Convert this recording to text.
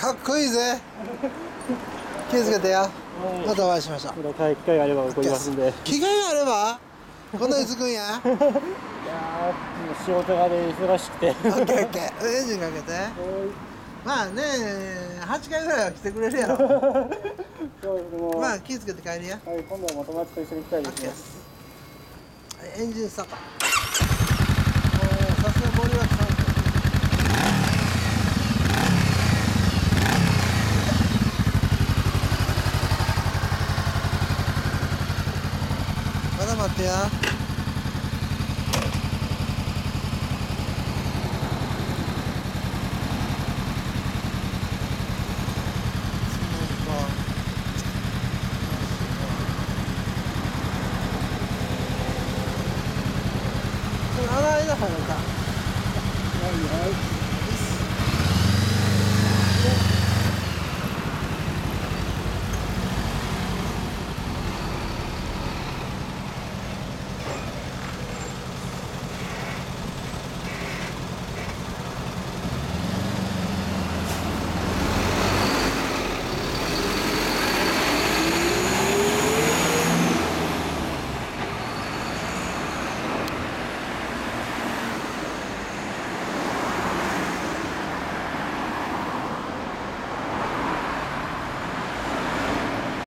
かっこいいぜ。気をつけてよ。またお会いしましょう。 また機会があれば送りますんで。 機会があればこんなにつくんや。 いやー、もう仕事がね、忙しくて。 オッケーオッケー。エンジンかけて。まあね、8回ぐらいは来てくれるやろ。 そうです、もう。 まあ気をつけて帰りや。 はい、今度はお友達と一緒に行きたいですね。 エンジンスタート。さすがボリュームサウンド。まだ待ってや。